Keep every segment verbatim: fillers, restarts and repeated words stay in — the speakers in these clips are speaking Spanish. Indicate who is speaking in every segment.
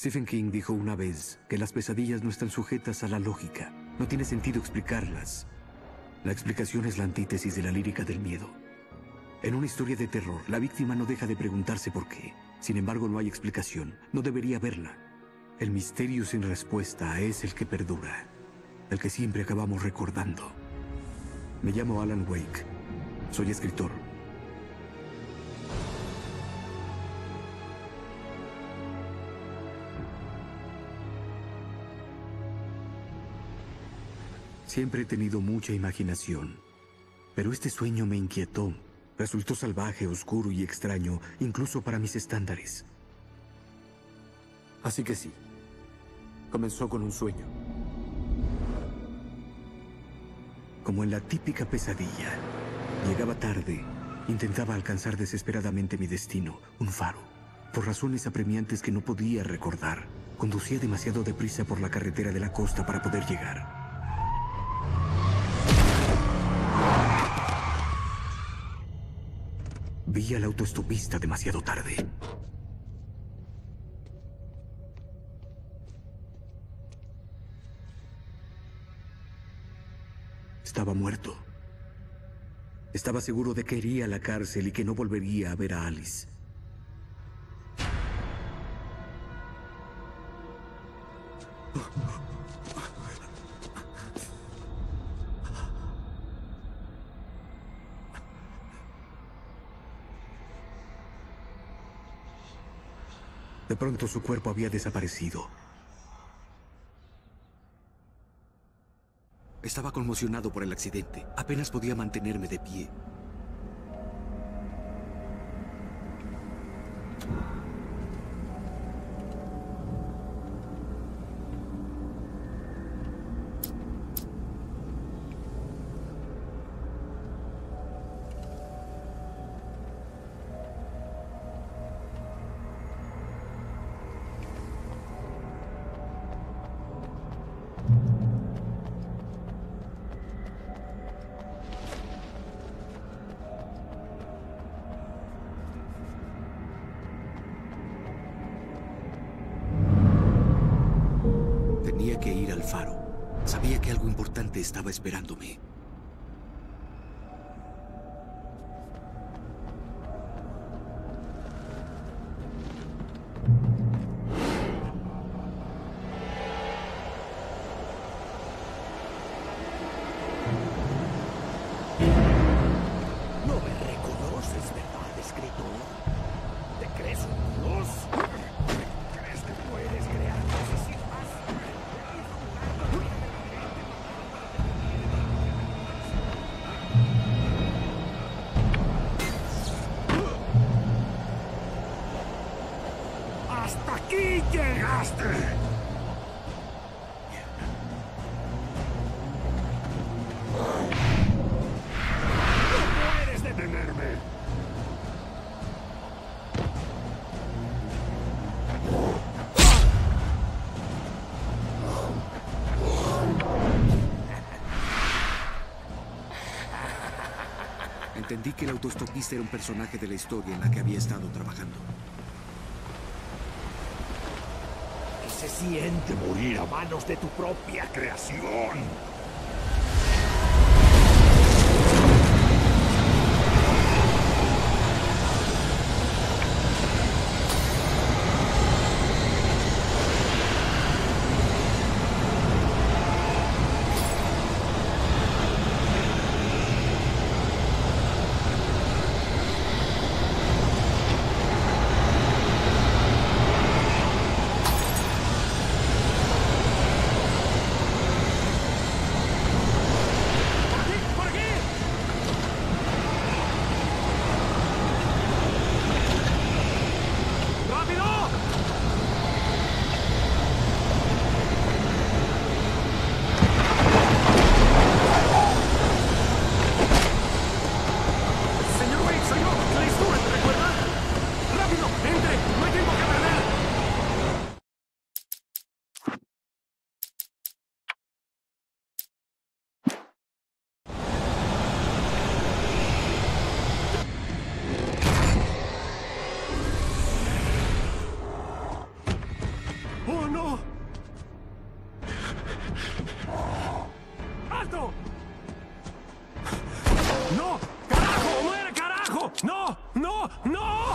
Speaker 1: Stephen King dijo una vez que las pesadillas no están sujetas a la lógica. No tiene sentido explicarlas. La explicación es la antítesis de la lírica del miedo. En una historia de terror, la víctima no deja de preguntarse por qué. Sin embargo, no hay explicación. No debería haberla. El misterio sin respuesta es el que perdura, el que siempre acabamos recordando. Me llamo Alan Wake. Soy escritor. Siempre he tenido mucha imaginación, pero este sueño me inquietó. Resultó salvaje, oscuro y extraño, incluso para mis estándares. Así que sí, comenzó con un sueño. Como en la típica pesadilla, llegaba tarde, intentaba alcanzar desesperadamente mi destino, un faro. Por razones apremiantes que no podía recordar, conducía demasiado deprisa por la carretera de la costa para poder llegar. Vi al autoestopista demasiado tarde. Estaba muerto. Estaba seguro de que iría a la cárcel y que no volvería a ver a Alice. De pronto su cuerpo había desaparecido. Estaba conmocionado por el accidente. Apenas podía mantenerme de pie. Tenía que ir al faro. Sabía que algo importante estaba esperándome.
Speaker 2: No me reconoces, ¿verdad, escritor? ¿Te crees un dios? ¿Crees que puedes crear cosas sin más? ¡Hasta aquí llegaste!
Speaker 1: Entendí que el autoestopista era un personaje de la historia en la que había estado trabajando.
Speaker 2: ¿Qué se siente morir a manos de tu propia creación? muerto! ¡No! ¡Carajo! ¡Muere, carajo! ¡No! ¡No! ¡No!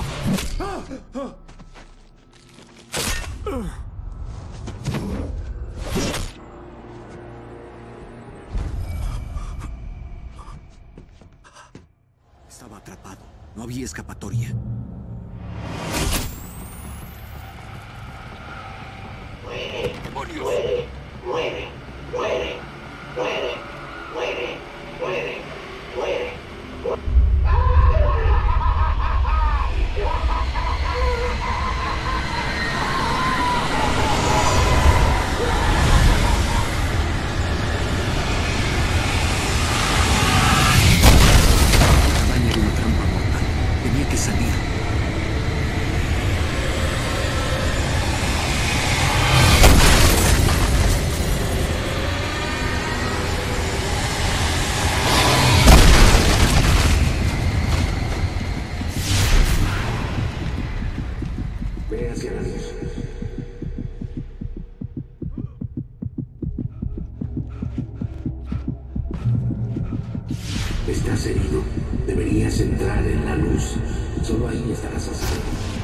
Speaker 1: Estaba atrapado. No había escapatoria.
Speaker 3: Muere,
Speaker 1: ¡Demonios!
Speaker 3: muere, muere, muere, muere, muere, muere, muere.
Speaker 1: La cabaña era una trampa mortal. Tenía que salir.
Speaker 3: Ve hacia la luz. Estás herido. Deberías entrar en la luz. Solo ahí estarás a salvo.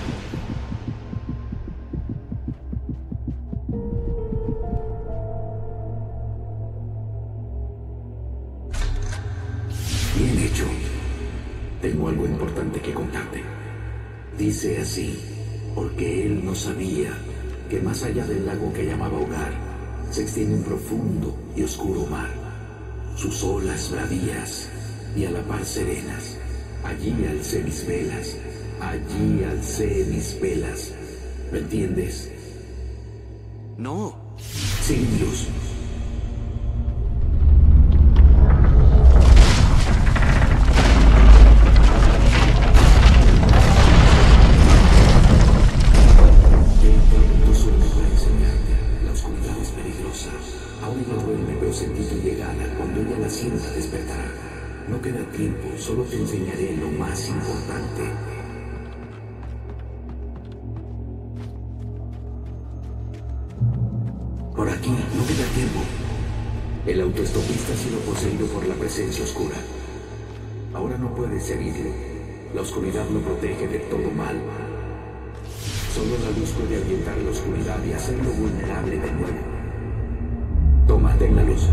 Speaker 3: Bien hecho. Tengo algo importante que contarte. Dice así, porque él no sabía que más allá del lago que llamaba hogar, se extiende un profundo y oscuro mar. Sus olas bravías y a la par serenas. Allí alcé mis velas, allí alcé mis velas. ¿Me entiendes?
Speaker 1: No.
Speaker 3: Sin luz. Tu sueño para enseñarte. La oscuridad es peligrosa. Aún no duerme, pero sentí tu llegada. Cuando ella la sienta, despertará. No queda tiempo, solo te enseñaré lo más importante. Por aquí, no queda tiempo. El autoestopista ha sido poseído por la presencia oscura. Ahora no puedes seguirlo. La oscuridad lo protege de todo mal. Solo la luz puede ahuyentar la oscuridad y hacerlo vulnerable de nuevo. Tómate en la luz.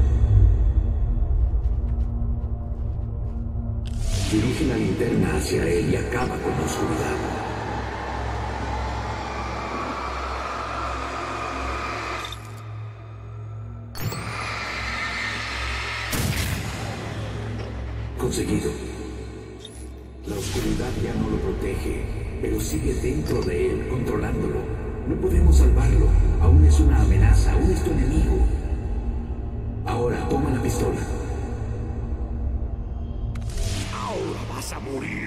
Speaker 3: Dirige la linterna hacia él y acaba con la oscuridad. Conseguido. La oscuridad ya no lo protege, pero sigue dentro de él, controlándolo. No podemos salvarlo. Aún es una amenaza, aún es tu enemigo. Ahora, toma la pistola.
Speaker 2: Ahora vas a morir.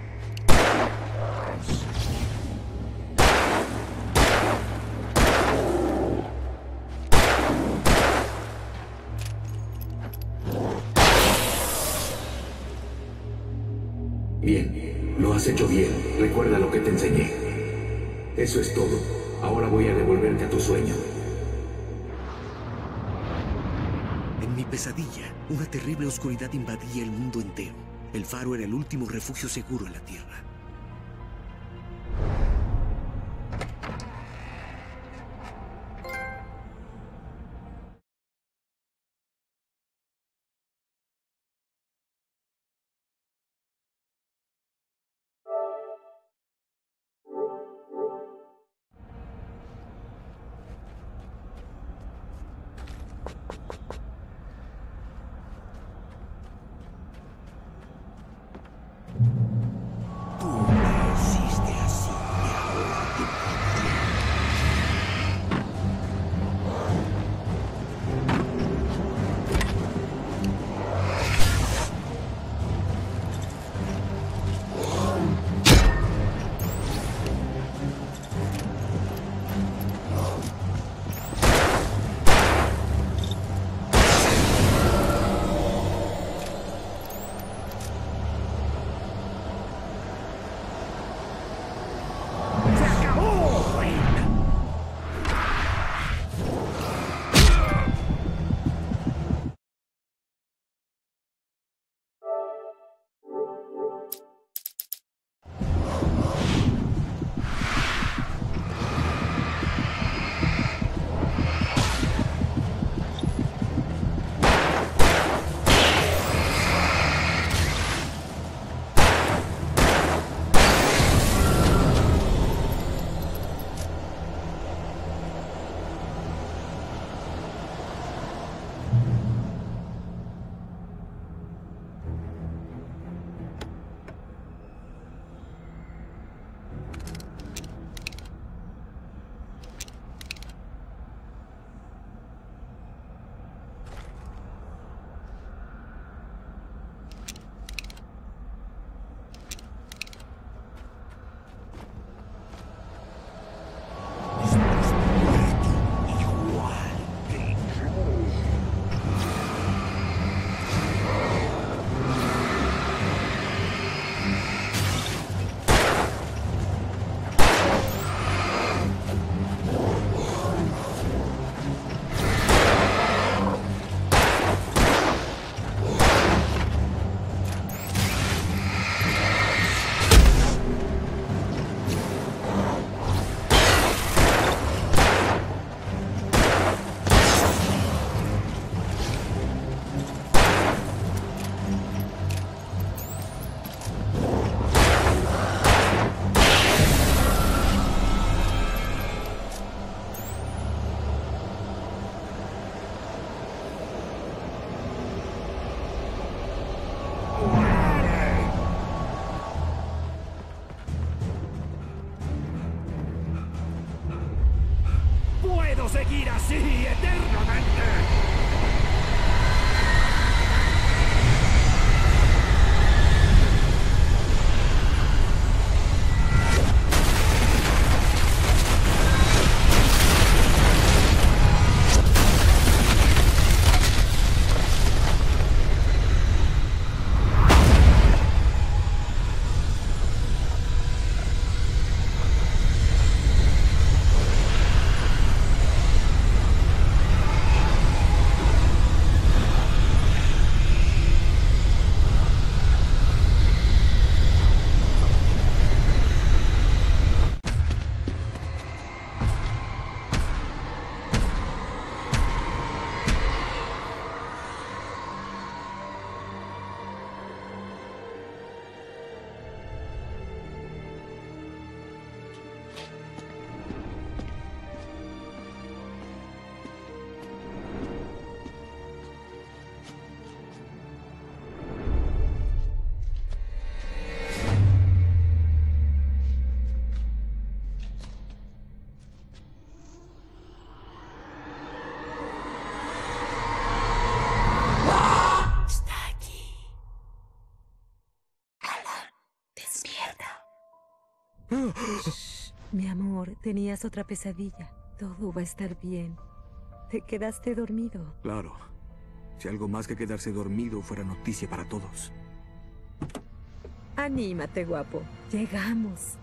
Speaker 3: Bien, lo has hecho bien. Recuerda lo que te enseñé. Eso es todo. Ahora voy a devolverte a tu sueño.
Speaker 1: En mi pesadilla, una terrible oscuridad invadía el mundo entero. El faro era el último refugio seguro en la Tierra.
Speaker 2: Tú seguir así eternamente.
Speaker 4: Shh, mi amor, tenías otra pesadilla. Todo va a estar bien. Te quedaste dormido.
Speaker 1: Claro. Si algo más que quedarse dormido fuera noticia para todos.
Speaker 4: Anímate, guapo. Llegamos.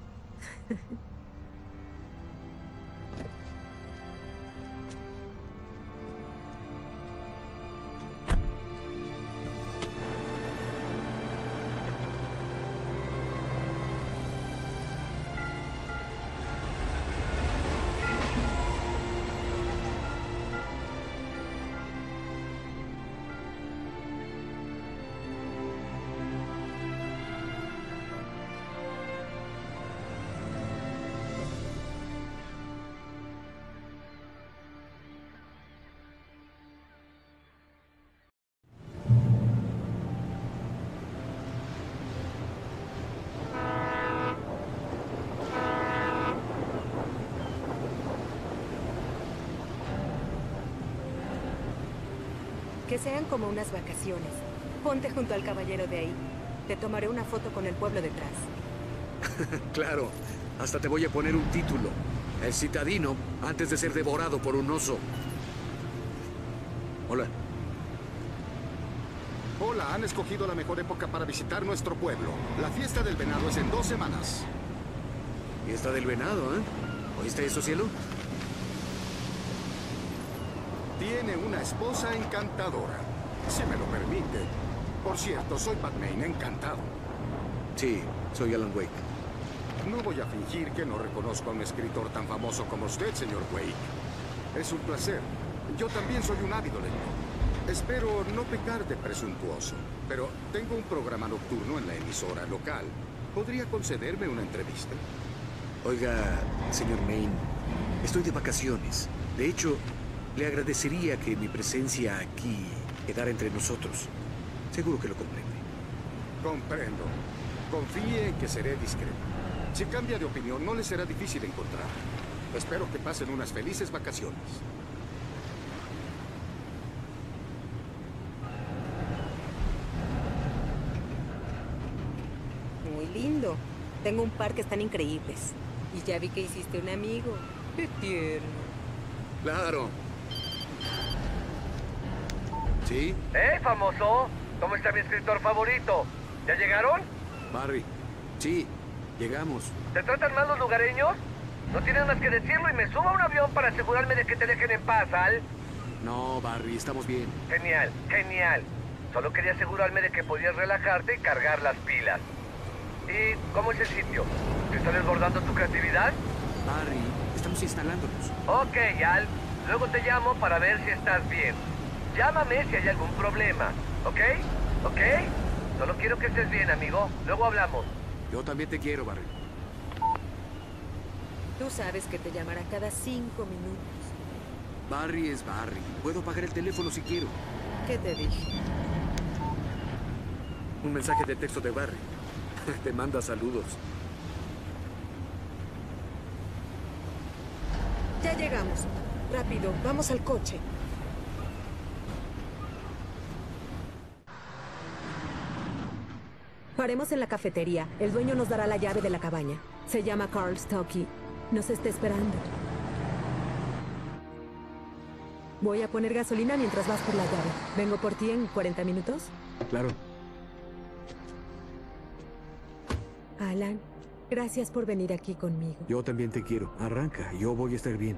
Speaker 4: Que sean como unas vacaciones. Ponte junto al caballero de ahí. Te tomaré una foto con el pueblo detrás.
Speaker 1: Claro. Hasta te voy a poner un título. El citadino antes de ser devorado por un oso. Hola.
Speaker 5: Hola, han escogido la mejor época para visitar nuestro pueblo. La fiesta del venado es en dos semanas.
Speaker 1: Fiesta del venado, ¿eh? ¿Oíste eso, cielo?
Speaker 5: Tiene una esposa encantadora, si me lo permite. Por cierto, soy Batman, encantado.
Speaker 1: Sí, soy Alan Wake.
Speaker 5: No voy a fingir que no reconozco a un escritor tan famoso como usted, señor Wake. Es un placer. Yo también soy un ávido lector. Espero no pecar de presuntuoso, pero tengo un programa nocturno en la emisora local. ¿Podría concederme una entrevista?
Speaker 1: Oiga, señor Maine, estoy de vacaciones. De hecho, le agradecería que mi presencia aquí quedara entre nosotros. Seguro que lo comprende.
Speaker 5: Comprendo. Confíe en que seré discreto. Si cambia de opinión, no le será difícil encontrar. Espero que pasen unas felices vacaciones.
Speaker 4: Muy lindo. Tengo un par que están increíbles. Y ya vi que hiciste un amigo. Qué tierno.
Speaker 1: Claro. ¿Sí?
Speaker 6: ¡Hey, famoso! ¿Cómo está mi escritor favorito? ¿Ya llegaron?
Speaker 1: Barry. Sí, llegamos.
Speaker 6: ¿Te tratan mal los lugareños? No tienes más que decirlo y me subo a un avión para asegurarme de que te dejen en paz, Al.
Speaker 1: No, Barry, estamos bien.
Speaker 6: Genial, genial. Solo quería asegurarme de que podías relajarte y cargar las pilas. ¿Y cómo es el sitio? ¿Te está desbordando tu creatividad?
Speaker 1: Barry, estamos instalándonos.
Speaker 6: Ok, Al. Luego te llamo para ver si estás bien. Llámame si hay algún problema, ¿ok? ¿Ok? Solo quiero que estés bien, amigo. Luego hablamos.
Speaker 1: Yo también te quiero, Barry.
Speaker 4: Tú sabes que te llamará cada cinco minutos.
Speaker 1: Barry es Barry. Puedo pagar el teléfono si quiero.
Speaker 4: ¿Qué te dije?
Speaker 1: Un mensaje de texto de Barry. Te manda saludos.
Speaker 4: Ya llegamos. Rápido, vamos al coche. Paremos en la cafetería. El dueño nos dará la llave de la cabaña. Se llama Carl Stocky. Nos está esperando. Voy a poner gasolina mientras vas por la llave. ¿Vengo por ti en cuarenta minutos?
Speaker 1: Claro.
Speaker 4: Alan, gracias por venir aquí conmigo.
Speaker 1: Yo también te quiero. Arranca. Yo voy a estar bien.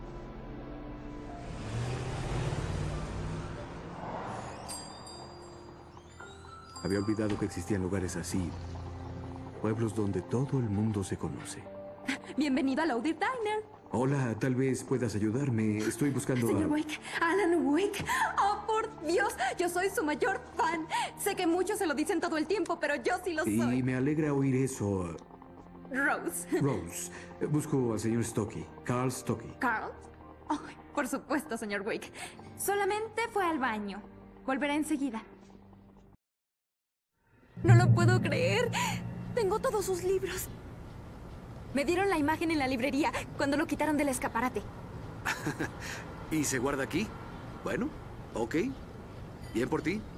Speaker 1: Había olvidado que existían lugares así. Pueblos donde todo el mundo se conoce.
Speaker 7: Bienvenido a Loaded Diner.
Speaker 1: Hola, tal vez puedas ayudarme. Estoy buscando
Speaker 7: Señor
Speaker 1: a...
Speaker 7: Wake, Alan Wake. Oh, por Dios, yo soy su mayor fan. Sé que muchos se lo dicen todo el tiempo, pero yo sí lo
Speaker 1: Y
Speaker 7: soy.
Speaker 1: me alegra oír eso.
Speaker 7: Rose.
Speaker 1: Rose, busco al señor Stocky. Carl Stocky.
Speaker 7: ¿Carl? Oh, por supuesto, señor Wake. Solamente fue al baño. Volverá enseguida. No lo puedo creer. Tengo todos sus libros. Me dieron la imagen en la librería cuando lo quitaron del escaparate.
Speaker 8: ¿Y se guarda aquí? Bueno, ok. Bien por ti.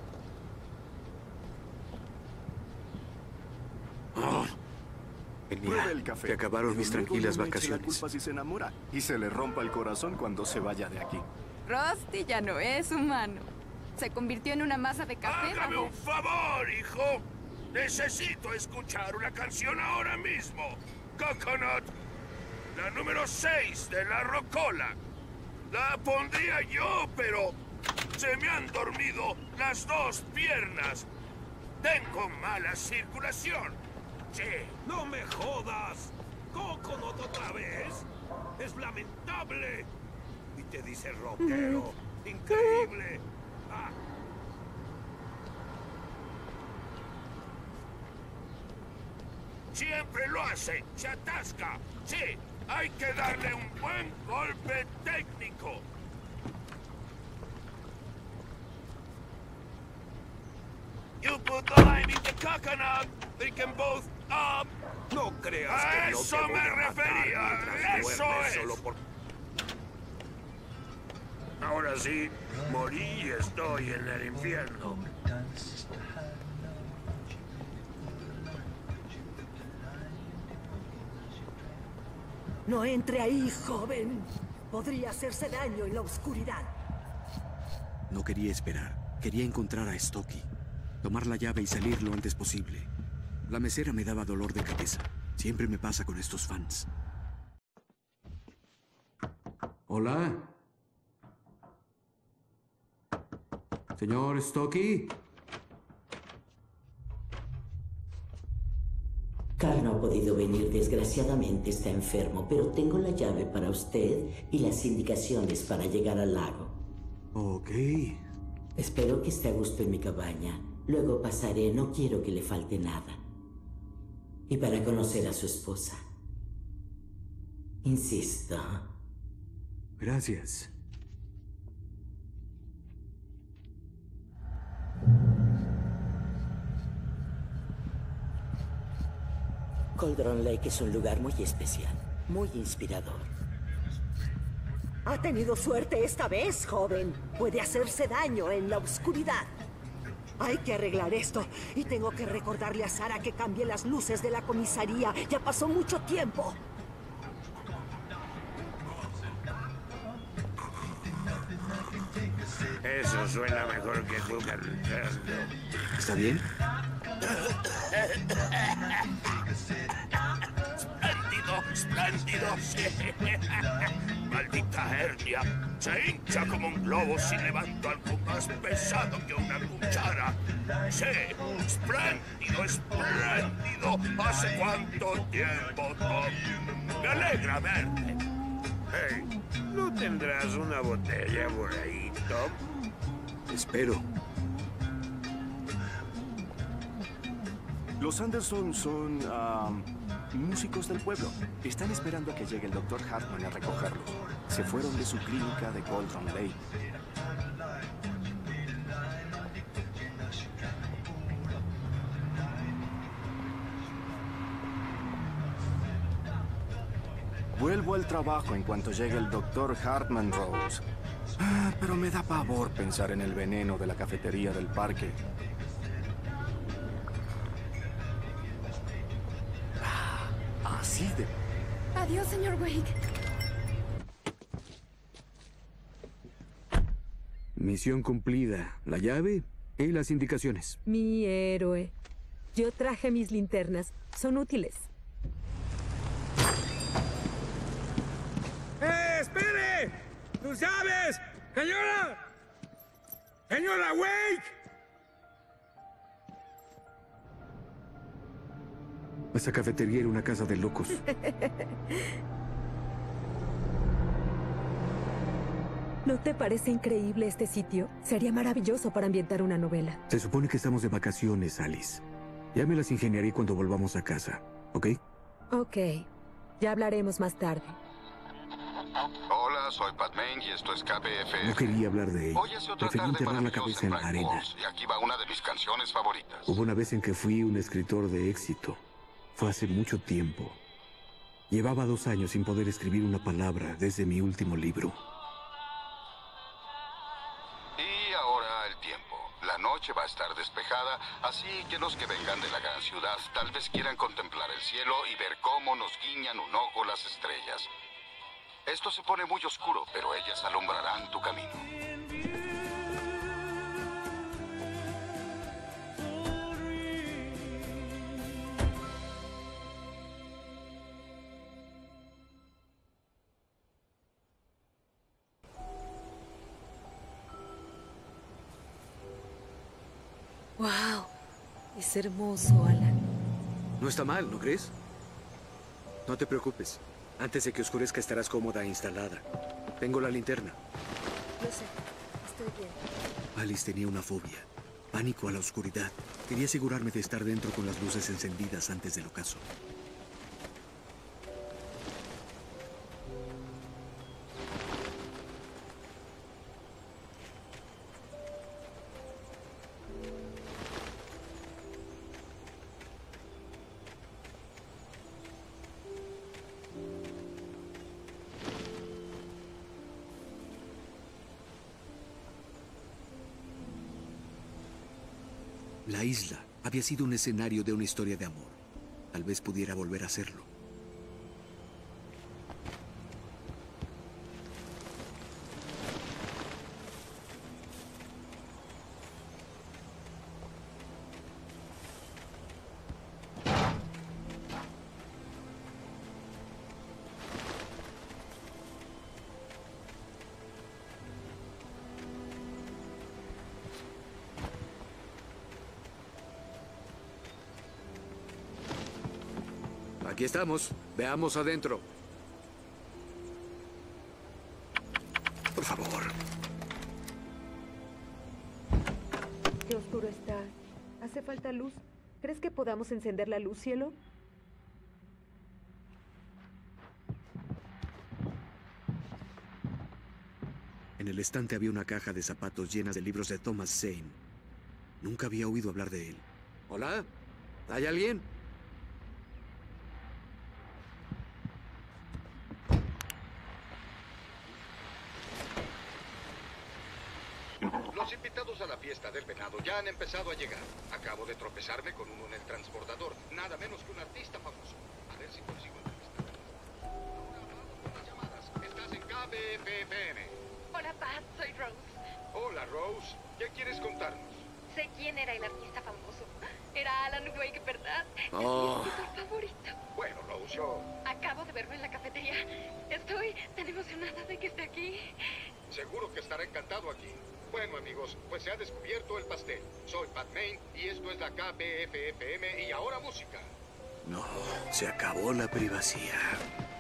Speaker 8: Oh,
Speaker 9: Pruebe
Speaker 8: genial.
Speaker 9: el café.
Speaker 8: Se acabaron mis
Speaker 9: Luego
Speaker 8: tranquilas
Speaker 9: no me eche la
Speaker 8: vacaciones.
Speaker 9: culpa si se enamora y se le rompa el corazón cuando se vaya de aquí.
Speaker 7: Rusty ya no es humano. Se convirtió en una masa de café.
Speaker 10: ¡Hágame
Speaker 7: bajo-
Speaker 10: un favor, hijo! Necesito escuchar una canción ahora mismo. Coconut, la número seis de la Rocola. La pondría yo, pero se me han dormido las dos piernas. Tengo mala circulación. Sí.
Speaker 2: ¡No me jodas! ¿Coconut otra vez? ¡Es lamentable! Y te dice rockero. ¡Increíble! Ah.
Speaker 10: Siempre lo hace, se atasca. Sí, hay que darle un buen golpe técnico. You put the lime in the coconut, they can both up.
Speaker 2: No creas
Speaker 10: A
Speaker 2: que no
Speaker 10: eso
Speaker 2: te voy
Speaker 10: me
Speaker 2: a matar
Speaker 10: refería,
Speaker 2: mientras
Speaker 10: eso
Speaker 2: duermes
Speaker 10: es.
Speaker 2: solo por...
Speaker 10: Ahora sí, morí y estoy en el infierno.
Speaker 11: No entre ahí, joven. Podría hacerse daño en la oscuridad.
Speaker 8: No quería esperar. Quería encontrar a Stocky. Tomar la llave y salir lo antes posible. La mesera me daba dolor de cabeza. Siempre me pasa con estos fans.
Speaker 1: Hola. Señor Stocky.
Speaker 12: Carl no ha podido venir, desgraciadamente está enfermo, pero tengo la llave para usted y las indicaciones para llegar al lago.
Speaker 1: Ok.
Speaker 12: Espero que esté a gusto en mi cabaña. Luego pasaré, no quiero que le falte nada. Y para conocer a su esposa. Insisto.
Speaker 1: Gracias.
Speaker 12: Cauldron Lake es un lugar muy especial, muy inspirador.
Speaker 11: Ha tenido suerte esta vez, joven. Puede hacerse daño en la oscuridad. Hay que arreglar esto. Y tengo que recordarle a Sara que cambie las luces de la comisaría. Ya pasó mucho tiempo.
Speaker 10: Eso suena mejor que tú cantando.
Speaker 8: ¿Está bien?
Speaker 10: ¡Espléndido! ¡Espléndido! Sí. Maldita hernia. Se hincha como un globo si levanto algo más pesado que una cuchara. Sí, espléndido, espléndido. ¿Hace cuánto tiempo, Tom? Me alegra verte. Hey, ¿no tendrás una botella por ahí, Tom?
Speaker 8: Espero.
Speaker 9: Los Anderson son ah, músicos del pueblo. Están esperando a que llegue el doctor Hartman a recogerlos. Se fueron de su clínica de Cauldron Lake. Vuelvo al trabajo en cuanto llegue el doctor Hartman, Rose. Ah, pero me da pavor pensar en el veneno de la cafetería del parque. Ah, así de...
Speaker 7: Adiós, señor Wake.
Speaker 1: Misión cumplida. La llave y las indicaciones.
Speaker 4: Mi héroe. Yo traje mis linternas. Son útiles.
Speaker 13: ¡Eh, espere! ¡Tus llaves! ¡Señora! ¡Señora Wake!
Speaker 1: Esa cafetería era una casa de locos.
Speaker 4: ¿No te parece increíble este sitio? Sería maravilloso para ambientar una novela.
Speaker 1: Se supone que estamos de vacaciones, Alice. Ya me las ingeniaré cuando volvamos a casa, ¿ok?
Speaker 4: Ok. Ya hablaremos más tarde.
Speaker 5: Hola, soy Pat Main y esto es K B F F.
Speaker 1: No quería hablar de ello.
Speaker 5: Hoy es otra
Speaker 1: Preferí
Speaker 5: tarde
Speaker 1: enterrar la
Speaker 5: maravillosa
Speaker 1: cabeza en la
Speaker 5: Bright
Speaker 1: arena.
Speaker 5: Falls, y aquí va una de mis canciones favoritas.
Speaker 1: Hubo una vez en que fui un escritor de éxito. Fue hace mucho tiempo. Llevaba dos años sin poder escribir una palabra desde mi último libro.
Speaker 5: Y ahora el tiempo. La noche va a estar despejada, así que los que vengan de la gran ciudad tal vez quieran contemplar el cielo y ver cómo nos guiñan un ojo las estrellas. Esto se pone muy oscuro, pero ellas alumbrarán tu camino.
Speaker 4: ¡Wow! Es hermoso, Alan.
Speaker 8: No está mal, ¿no crees? No te preocupes. Antes de que oscurezca estarás cómoda e instalada. Tengo la linterna.
Speaker 4: Lo sé. Estoy bien.
Speaker 8: Alice tenía una fobia. Pánico a la oscuridad. Quería asegurarme de estar dentro con las luces encendidas antes del ocaso. La isla había sido un escenario de una historia de amor. Tal vez pudiera volver a hacerlo. Aquí estamos. Veamos adentro. Por favor.
Speaker 4: Qué oscuro está. Hace falta luz. ¿Crees que podamos encender la luz, cielo?
Speaker 8: En el estante había una caja de zapatos llena de libros de Thomas Zane. Nunca había oído hablar de él. ¿Hola? ¿Hay alguien?
Speaker 5: Los invitados a la fiesta del venado ya han empezado a llegar. Acabo de tropezarme con uno en el transbordador. Nada menos que un artista famoso. A ver si consigo entrevistar. Ahora llamadas. Estás en K B F F M.
Speaker 14: Hola, Pat. Soy Rose.
Speaker 5: Hola, Rose. ¿Qué quieres contarnos?
Speaker 14: Sé quién era el artista famoso. Era Alan Wake, ¿verdad?
Speaker 8: Oh.
Speaker 14: Es mi escritor favorito.
Speaker 5: Bueno, Rose, yo...
Speaker 14: Acabo de verlo en la cafetería. Estoy tan emocionada de que esté aquí.
Speaker 5: Seguro que estará encantado aquí. Bueno, amigos, pues se ha descubierto el pastel. Soy Pat Main y esto es la K B F F M y ahora música.
Speaker 8: No, se acabó la privacidad.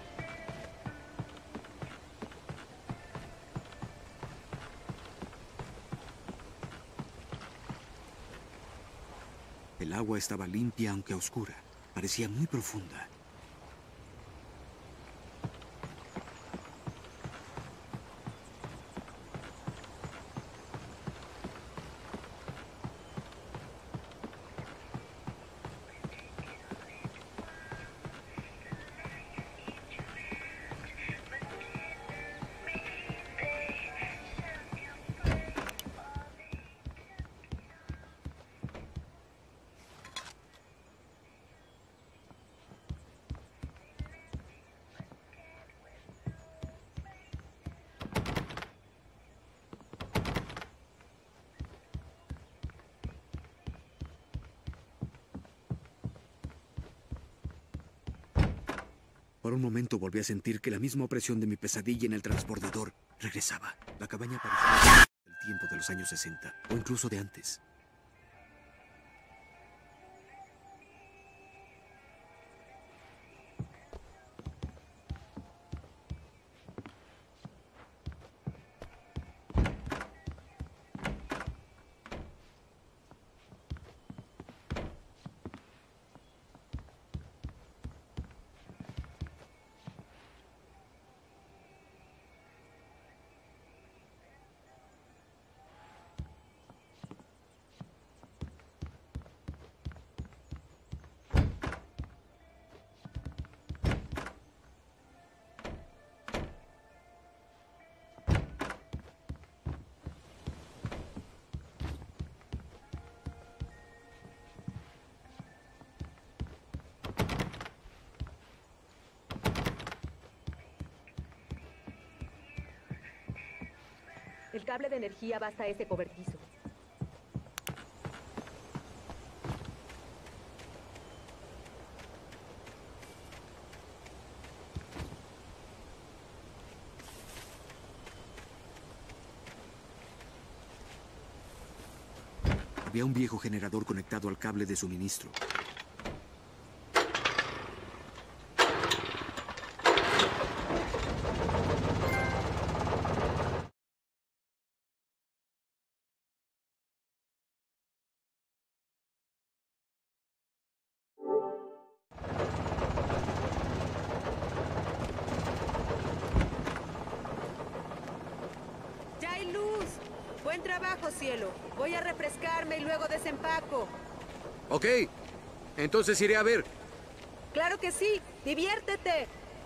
Speaker 8: El agua estaba limpia aunque oscura. Parecía muy profunda. Por un momento volví a sentir que la misma opresión de mi pesadilla en el transbordador regresaba. La cabaña parecía del tiempo de los años sesenta, o incluso de antes.
Speaker 4: El cable de energía va hasta ese cobertizo.
Speaker 8: Había un viejo generador conectado al cable de suministro.
Speaker 4: ¡Ya hay luz! Buen trabajo, cielo. Voy a refrescarme y luego desempaco.
Speaker 8: Ok, entonces iré a ver.
Speaker 4: ¡Claro que sí! ¡Diviértete!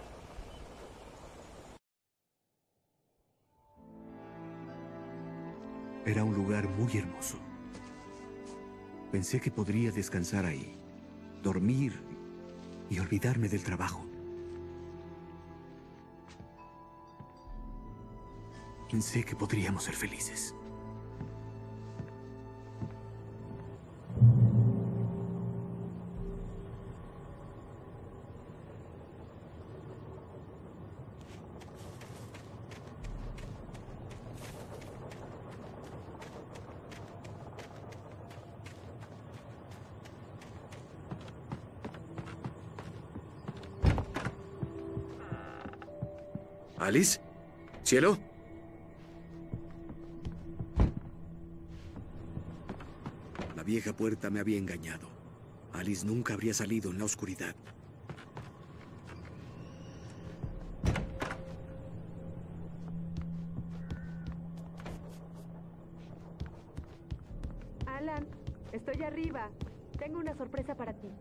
Speaker 1: Era un lugar muy hermoso. Pensé que podría descansar ahí, dormir y olvidarme del trabajo. Pensé que podríamos ser felices.
Speaker 8: ¿Alice? ¿Cielo? La vieja puerta me había engañado. Alice nunca habría salido en la oscuridad.
Speaker 4: Alan, estoy arriba. Tengo una sorpresa para ti.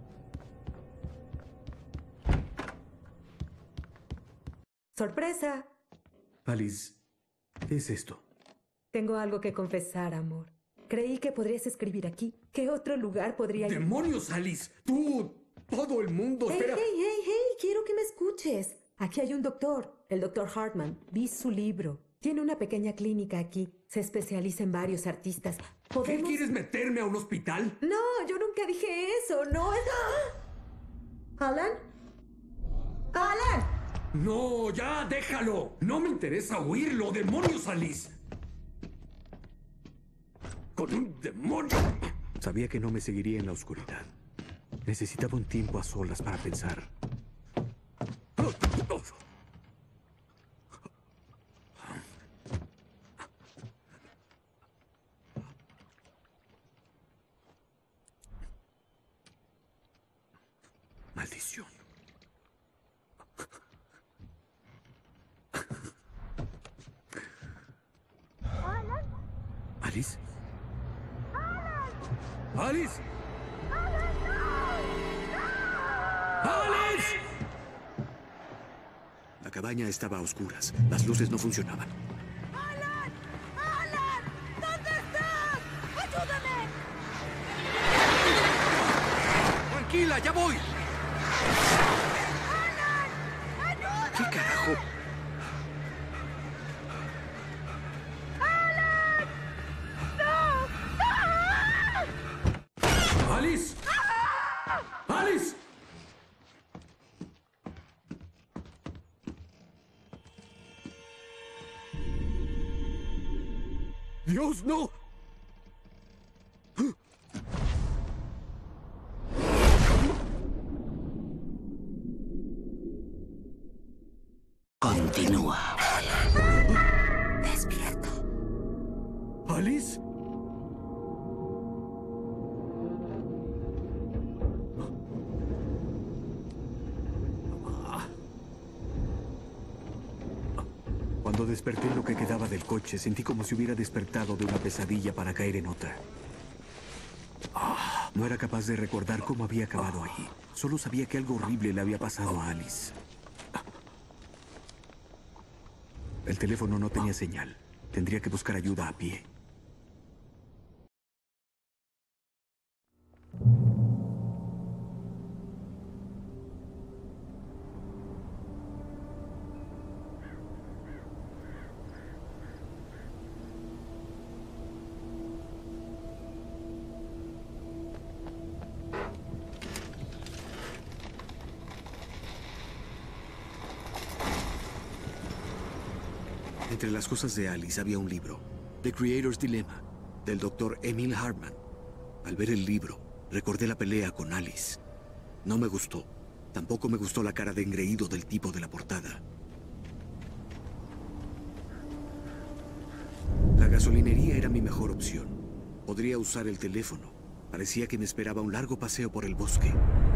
Speaker 4: ¡Sorpresa!
Speaker 1: Alice, ¿qué es esto?
Speaker 4: Tengo algo que confesar, amor. Creí que podrías escribir aquí. ¿Qué otro lugar podría...
Speaker 1: ¡Demonios, Alice! ¡Tú! ¡Todo el mundo!
Speaker 4: ¡Hey,
Speaker 1: ¡Espera!
Speaker 4: hey, hey, hey! Quiero que me escuches. Aquí hay un doctor, el doctor Hartman. Vi su libro. Tiene una pequeña clínica aquí. Se especializa en varios artistas. ¿Podemos...
Speaker 1: ¿Qué quieres meterme a un hospital?
Speaker 4: No, yo nunca dije eso. No es... ¿Alan? ¡Alan!
Speaker 1: ¡No, ya, déjalo! No me interesa oírlo. ¡Demonios, Alice! ¡Con un demonio! Sabía que no me seguiría en la oscuridad. Necesitaba un tiempo a solas para pensar. Maldición. ¿Alice? ¡Alice! ¡Alice!
Speaker 8: La cabaña estaba a oscuras. Las luces no funcionaban.
Speaker 7: ¡Alan! ¡Alan! ¿Dónde estás? ¡Ayúdame!
Speaker 8: ¡Tranquila, ya voy!
Speaker 7: ¡Alan! ¡Ayúdame!
Speaker 8: ¿Qué carajo?
Speaker 7: ¡Alan! ¡No!
Speaker 1: ¡Alice! ¡Alice! ¡Dios, no!
Speaker 12: Continúa.
Speaker 7: Despierta.
Speaker 1: ¿Alice? Cuando desperté en lo que quedaba del coche, sentí como si hubiera despertado de una pesadilla para caer en otra. No era capaz de recordar cómo había acabado allí. Solo sabía que algo horrible le había pasado a Alice. El teléfono no tenía señal. Tendría que buscar ayuda a pie. Entre las cosas de Alice había un libro, The Creator's Dilemma, del doctor Emil Hartman. Al ver el libro, recordé la pelea con Alice. No me gustó. Tampoco me gustó la cara de engreído del tipo de la portada. La gasolinería era mi mejor opción. Podría usar el teléfono. Parecía que me esperaba un largo paseo por el bosque.